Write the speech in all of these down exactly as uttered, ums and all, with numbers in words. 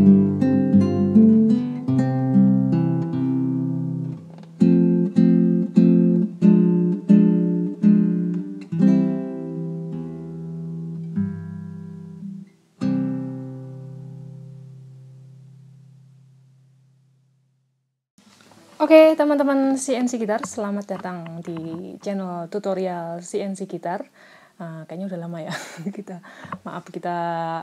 Oke, teman-teman C N C Gitar, selamat datang di channel tutorial C N C Gitar. Uh, kayaknya udah lama ya kita, maaf kita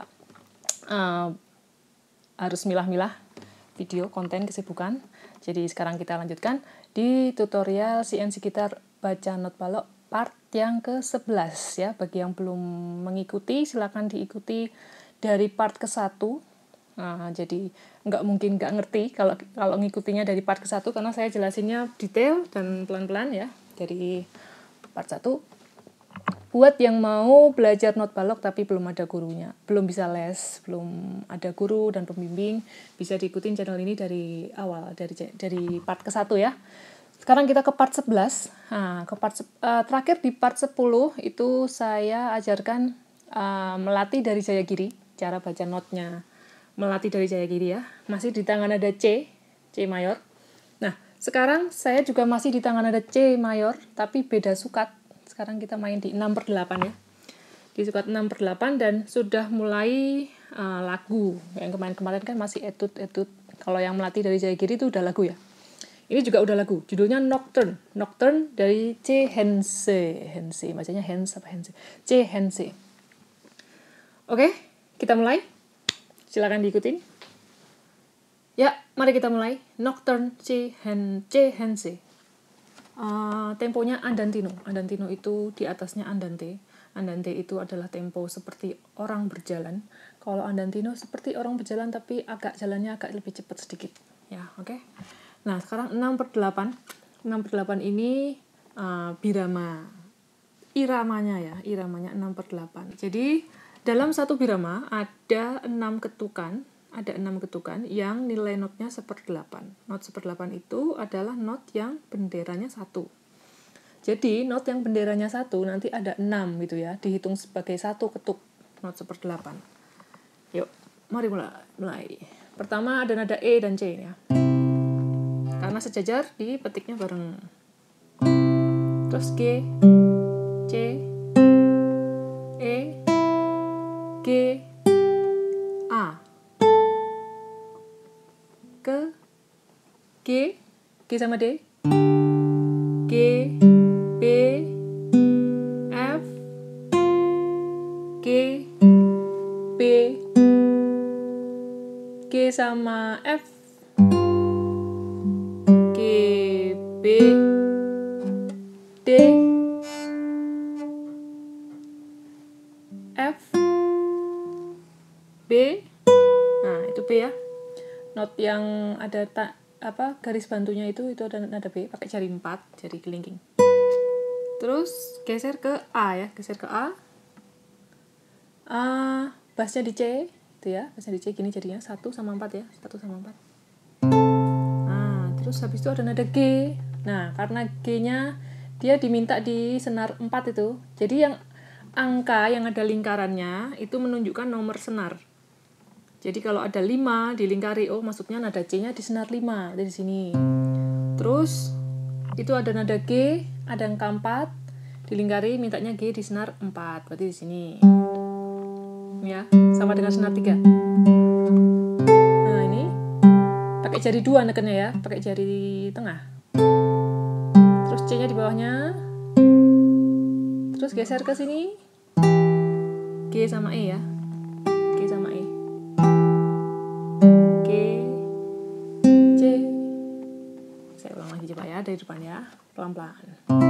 uh, harus milah-milah video konten kesibukan. Jadi sekarang kita lanjutkan di tutorial C N C Gitar baca not balok part yang ke sebelas ya. Bagi yang belum mengikuti, silakan diikuti dari part ke satu. Nah, jadi nggak mungkin nggak ngerti kalau kalau ngikutinya dari part ke satu, karena saya jelasinnya detail dan pelan-pelan ya dari part satu. Buat yang mau belajar not balok tapi belum ada gurunya, belum bisa les, belum ada guru dan pembimbing, bisa diikutin channel ini dari awal, dari dari part ke satu ya. Sekarang kita ke part sebelas. Nah, ke part uh, terakhir di part sepuluh itu saya ajarkan uh, melatih dari Jayagiri, cara baca notnya. Melatih dari Jayagiri ya, masih di tangan ada C, C mayor. Nah, sekarang saya juga masih di tangan ada C mayor, tapi beda sukat. Sekarang kita main di enam per delapan ya. Di sukat enam per delapan dan sudah mulai uh, lagu. Yang kemarin-kemarin kan masih etude-etude. Kalau yang melatih dari Jayagiri itu udah lagu ya. Ini juga udah lagu, judulnya Nocturne. Nocturne dari C Hense. Hense, bacanya Hense apa Hense? C Hense. Oke, kita mulai. Silakan diikutin. Ya, mari kita mulai. Nocturne C. Hen, C. Hense. Uh, temponya andantino. Andantino itu di atasnya andante. Andante itu adalah tempo seperti orang berjalan. Kalau andantino seperti orang berjalan tapi agak jalannya agak lebih cepat sedikit. Ya, oke. Okay? Nah, sekarang enam per delapan. enam per delapan ini uh, birama. Iramanya ya, iramanya enam per delapan. Jadi dalam satu birama ada enam ketukan, ada enam ketukan yang nilai notnya seperdelapan. Not seperdelapan itu adalah not yang benderanya satu. Jadi not yang benderanya satu nanti ada enam gitu ya, dihitung sebagai satu ketuk not seperdelapan. Yuk, mari mulai. mulai. Pertama ada nada E dan C ya. Karena sejajar dipetiknya bareng. Terus G, C, E, G, A, ke G, G sama D, G, B, F, G, B, G sama F, G, B, D, F, B. Nah, itu B ya. Not yang ada ta, apa garis bantunya itu itu ada nada B, pakai jari empat, jari kelingking. Terus geser ke A ya, geser ke A. A, bassnya di C, itu ya, bassnya di C gini jadinya satu sama empat ya, satu sama empat. Nah, terus habis itu ada nada G. Nah, karena G-nya dia diminta di senar empat itu. Jadi yang angka yang ada lingkarannya itu menunjukkan nomor senar. Jadi kalau ada lima dilingkari, oh maksudnya nada C-nya di senar lima, dari sini. Terus itu ada nada G, ada angka empat, dilingkari mintanya G di senar empat, berarti di sini. Ya, sama dengan senar tiga. Nah, ini pakai jari dua nekennya ya, pakai jari tengah. Terus C-nya di bawahnya. Terus geser ke sini. G sama E ya. G sama E. G, C. Saya ulang lagi coba ya, dari depan ya, pelan-pelan.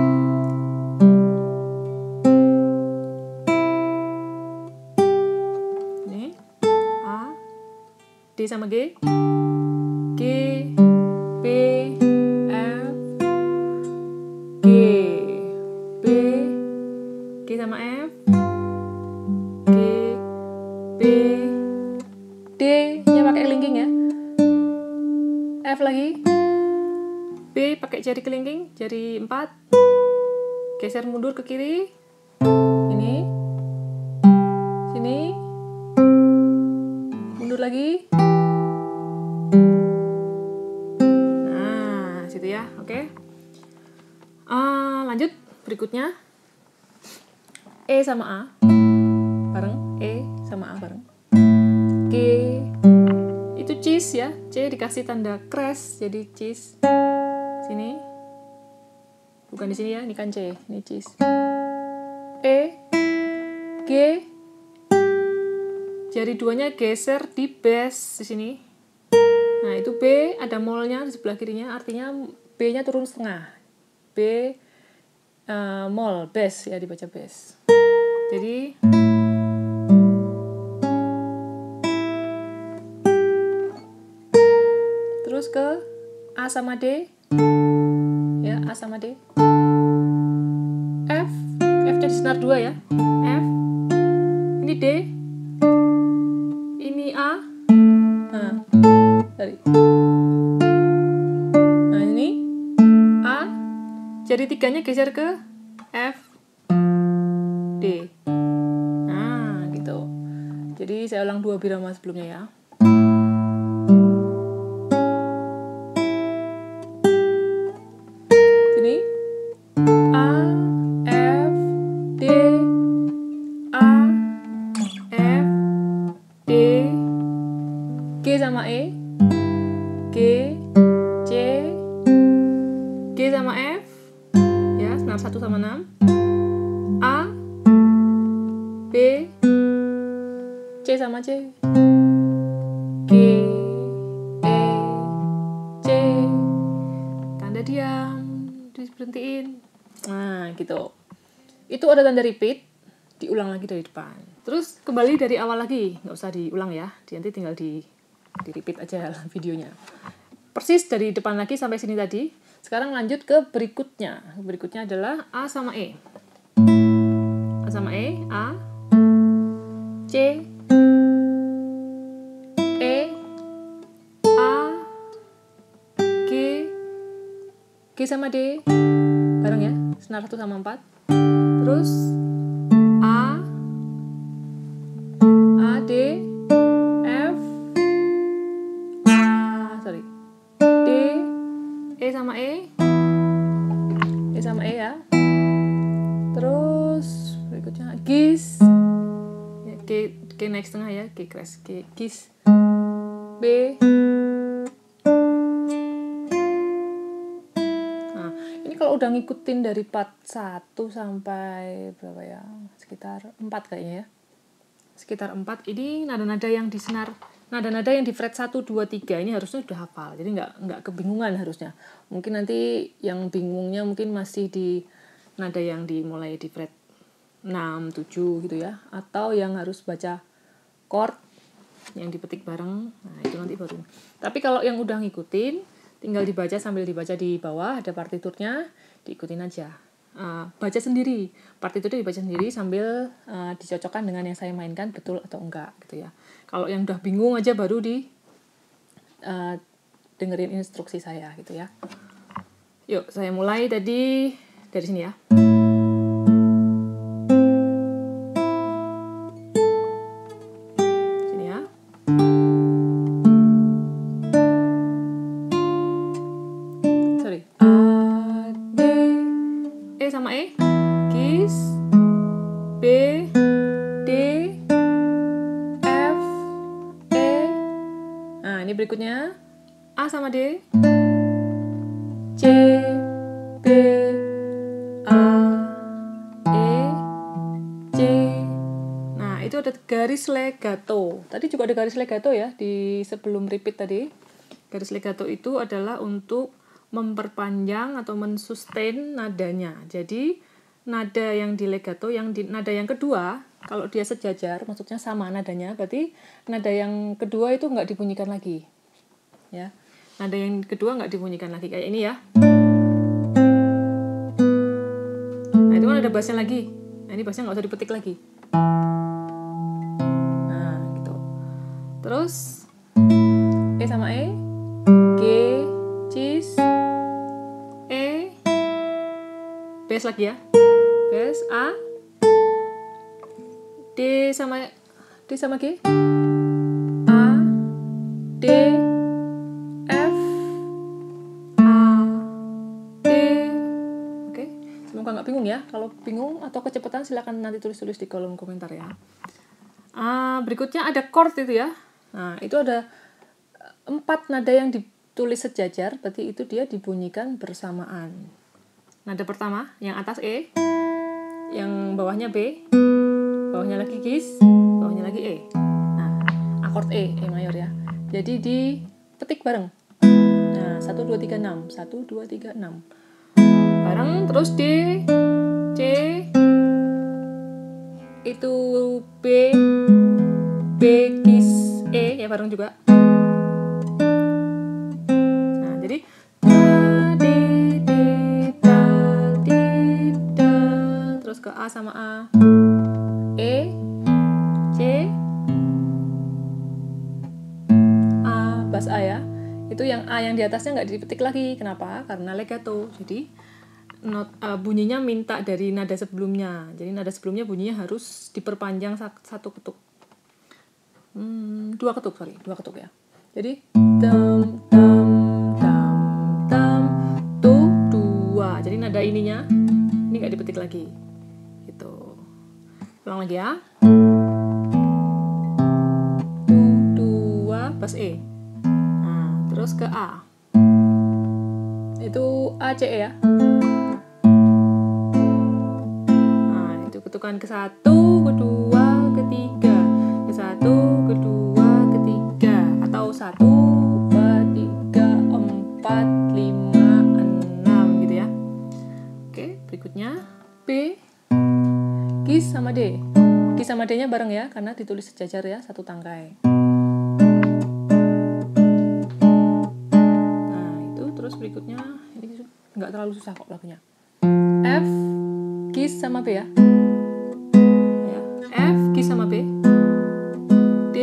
Ini A, D sama G, G, B, F, G, B, G sama F, G, B, D nya pakai kelingking ya, F lagi, B pakai jari kelingking, jari empat, geser mundur ke kiri, ini, sini, mundur lagi, ya, oke. Okay? Uh, lanjut berikutnya E sama A bareng, E sama A bareng. G itu cheese ya, C dikasih tanda crash jadi cheese. Sini bukan di sini ya, ini kan C, ini cheese. E, G, jari duanya geser di bass di sini. Nah itu B ada molnya di sebelah kirinya, artinya B-nya turun setengah. B uh, mol bass ya, dibaca bass. Jadi terus ke A sama D ya, A sama D. F, F jadi senar dua ya, F, ini D, ini A, nah tadi, nah ini A, jari tiganya geser ke F, D, nah gitu. Jadi saya ulang dua birama sebelumnya ya. G sama E, G, C, G sama F, ya senar satu sama enam, A, B, C sama C, G, E, C, tanda diam, diberhentiin, nah gitu. Itu ada tanda repeat, diulang lagi dari depan. Terus kembali dari awal lagi, nggak usah diulang ya, nanti tinggal di di repeat aja videonya. Persis dari depan lagi sampai sini tadi. Sekarang lanjut ke berikutnya. Berikutnya adalah A sama E. A sama E, A, C, E, A, G, G sama D, bareng ya, senar satu sama empat. Terus A, A, D, E sama E, E sama E ya. Terus berikutnya gis, ya, G, G naik setengah ya, G crash, G, gis, B. Nah ini kalau udah ngikutin dari part satu sampai berapa ya, sekitar empat kayaknya ya, sekitar empat. Ini nada-nada yang di senar, nada-nada yang di fret satu, dua, tiga ini harusnya udah hafal. Jadi nggak nggak kebingungan harusnya. Mungkin nanti yang bingungnya mungkin masih di nada yang dimulai di fret enam, tujuh gitu ya. Atau yang harus baca chord yang dipetik bareng. Nah itu nanti baru. Tapi kalau yang udah ngikutin, tinggal dibaca sambil dibaca di bawah, ada partiturnya, diikutin aja. Uh, baca sendiri, partiturnya dibaca sendiri sambil uh, dicocokkan dengan yang saya mainkan betul atau enggak gitu ya. Kalau yang udah bingung aja baru di uh, dengerin instruksi saya gitu ya. Yuk saya mulai tadi dari sini ya. Sini ya. Sorry. A, D, E sama E, gis, B, D, F, E. Nah ini berikutnya A sama D, C, B, A, E, C. Nah itu ada garis legato. Tadi juga ada garis legato ya di sebelum repeat tadi. Garis legato itu adalah untuk memperpanjang atau mensustain nadanya. Jadi nada yang di legato, yang di nada yang kedua, kalau dia sejajar, maksudnya sama nadanya, berarti nada yang kedua itu nggak dibunyikan lagi. Ya, nada yang kedua nggak dibunyikan lagi kayak ini ya. Nah itu kan ada bassnya lagi. Nah ini bassnya nggak usah dipetik lagi. Nah gitu. Terus E sama E, G, cis, E, bass lagi ya, bass, A, D sama D sama G, A, D, F, A, nggak bingung ya. Kalau bingung atau kecepatan silakan nanti tulis-tulis di kolom komentar ya. Uh, berikutnya ada chord itu ya. Nah, itu ada empat nada yang ditulis sejajar, berarti itu dia dibunyikan bersamaan. Nada pertama, yang atas E, yang bawahnya B, bawahnya lagi gis, bawahnya lagi E. Nah, akord E, E mayor ya. Jadi dipetik bareng. Nah, satu, dua, tiga, enam. satu, dua, tiga, enam. Bareng, terus D, C, itu B, B, gis, E, ya bareng juga. Nah, jadi D, D, da, D, da. Terus ke A sama A. E, C, A, bas A ya. Itu yang A yang di atasnya nggak dipetik lagi. Kenapa? Karena legato. Jadi not, uh, bunyinya minta dari nada sebelumnya. Jadi nada sebelumnya bunyinya harus diperpanjang satu ketuk. Hmm, dua ketuk, sorry. Dua ketuk ya. Jadi tam, tam, tam, tam, tu, dua. Jadi nada ininya ini nggak dipetik lagi. Gitu. Ulang lagi ya. Tu, dua, bas E. Nah, terus ke A. Itu A, C, E ya. Ketukan ke satu, kedua, ketiga, ke satu, kedua, ketiga, atau satu, dua, tiga, empat, lima, enam gitu ya. Oke, berikutnya B, gis sama D. Gis sama D nya bareng ya, karena ditulis sejajar ya, satu tangkai. Nah itu terus berikutnya, ini nggak terlalu susah kok lagunya. F, gis sama B ya. F, G sama B, D,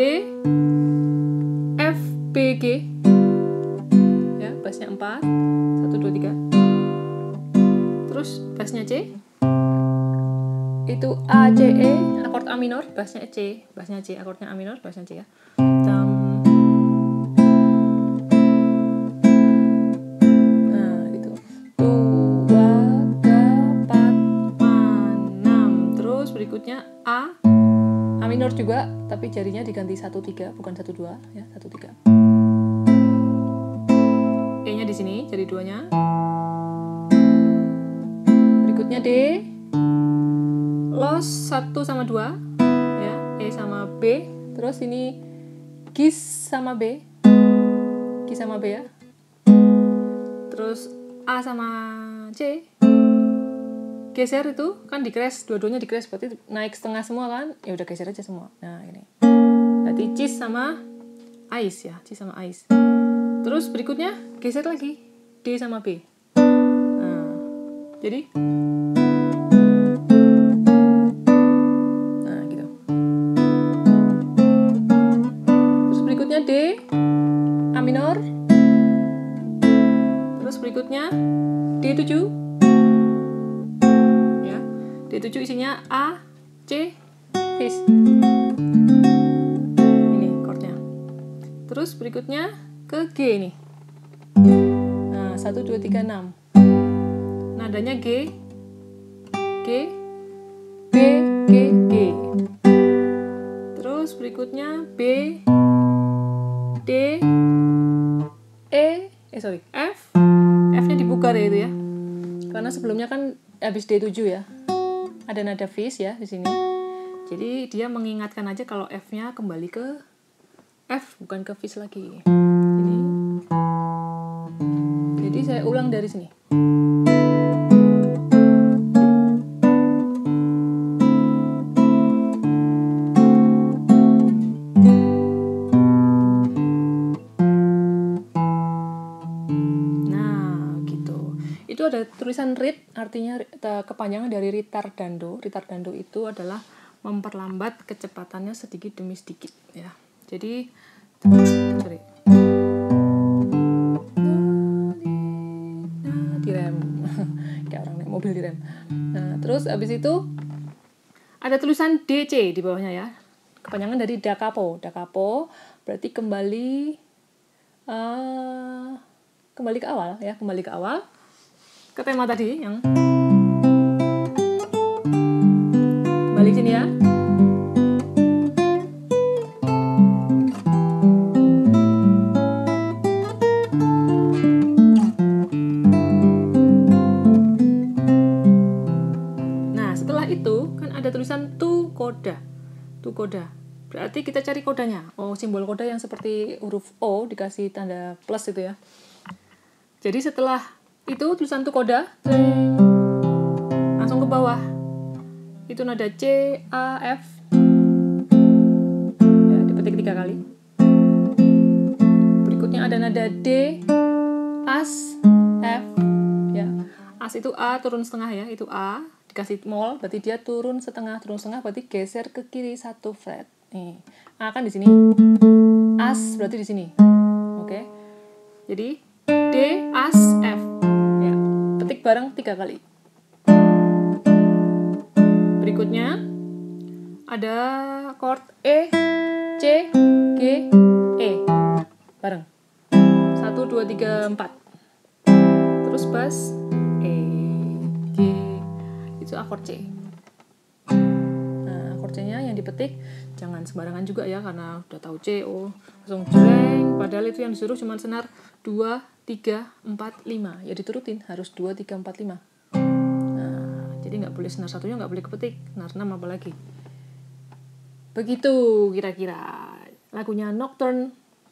F, B, G, ya, bassnya empat, satu, dua, tiga, terus bassnya C, itu A, C, E, akord A minor, bassnya C, bassnya C, akordnya A minor, bassnya C ya, tam. Nah, gitu, dua, empat, enam, terus berikutnya A, A minor juga, tapi jarinya diganti satu tiga, bukan satu dua ya, satu tiga. E-nya di sini, jari duanya. Berikutnya D, los satu sama dua ya, E sama B, terus ini gis sama B. Gis sama B ya. Terus A sama C. Geser itu kan di crash, dua-duanya di crash, berarti naik setengah semua kan, ya udah geser aja semua. Nah ini berarti cis sama ais ya, cis sama ais. Terus berikutnya geser lagi D sama B. Nah jadi nah gitu. Terus berikutnya D, A minor. Terus berikutnya D tujuh. D tujuh isinya A, C, fis. Ini chordnya. Terus berikutnya ke G nih. Nah, satu, dua, tiga, enam. Nadanya G, G, B, G, G. Terus berikutnya B, D, E, eh sorry, F. F-nya dibuka ya itu ya. Karena sebelumnya kan habis D tujuh ya. Ada nada fis ya di sini. Jadi dia mengingatkan aja kalau F-nya kembali ke F, bukan ke fis lagi. Ini. Jadi saya ulang dari sini. Itu ada tulisan read, artinya kepanjangan dari ritardando. Ritardando itu adalah memperlambat kecepatannya sedikit demi sedikit ya. Jadi sorry. Nah, direm. Kayak orang naik mobil direm. Nah, terus habis itu ada tulisan D C di bawahnya ya. Kepanjangan dari da capo. Da capo berarti kembali uh, kembali ke awal ya, kembali ke awal. Ke tema tadi yang balik sini ya. Nah, setelah itu kan ada tulisan tu koda. Tu koda. Berarti kita cari kodanya. Oh, simbol koda yang seperti huruf O dikasih tanda plus itu ya. Jadi setelah itu tulisan tu koda, tring, langsung ke bawah. Itu nada C, A, F. Ya, dipetik tiga kali. Berikutnya ada nada D, As, F. Ya, As itu A turun setengah ya, itu A. Dikasih mol, berarti dia turun setengah, turun setengah berarti geser ke kiri satu fret. Nih, A kan di sini. As berarti di sini. Oke. Jadi D, As, F. Ya, petik bareng tiga kali. Berikutnya ada chord E, C, G, E. Bareng. satu, dua, tiga, empat. Terus bass E, G. Itu akord C. Nah, akord C-nya yang dipetik jangan sembarangan juga ya, karena udah tahu C, O, langsung jreng, padahal itu yang disuruh cuma senar dua, tiga, empat, lima. Ya diturutin, harus dua, tiga, empat, lima. Nah, jadi nggak boleh senar satunya nggak boleh kepetik, senar enam apalagi. Begitu kira-kira lagunya Nocturne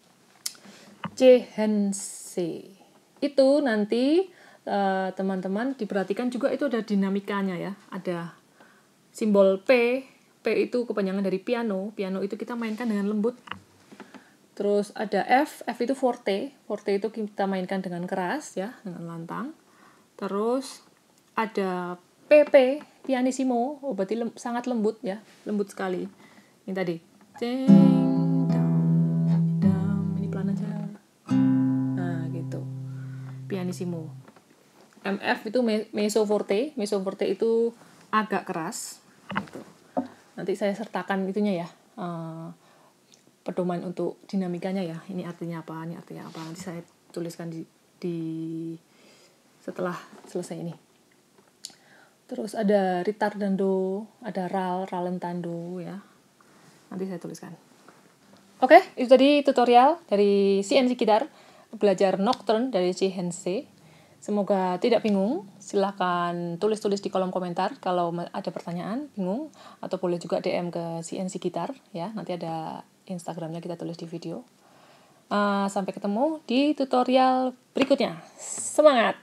Jehense. Itu nanti uh, teman-teman diperhatikan juga itu ada dinamikanya ya, ada simbol P. P itu kepanjangan dari piano. Piano itu kita mainkan dengan lembut. Terus ada F. F itu forte. Forte itu kita mainkan dengan keras ya, dengan lantang. Terus ada P P, pianissimo. Oh, berarti lem, sangat lembut ya, lembut sekali. Ini tadi. Ding, dam, dam. Ini pelan aja. Nah, gitu. Pianissimo. M F itu mezzo forte. Mezzo forte itu agak keras. Gitu. Nanti saya sertakan itunya ya, uh, pedoman untuk dinamikanya ya. Ini artinya apa, ini artinya apa. Nanti saya tuliskan di, di setelah selesai ini. Terus ada ritardando, ada ral, rallentando ya. Nanti saya tuliskan. Oke, itu tadi tutorial dari C N C Gitar, belajar Nocturne dari Jehense. Semoga tidak bingung. Silahkan tulis-tulis di kolom komentar kalau ada pertanyaan, bingung. Atau boleh juga D M ke C N C Gitar. Ya, nanti ada Instagramnya kita tulis di video. Uh, sampai ketemu di tutorial berikutnya. Semangat!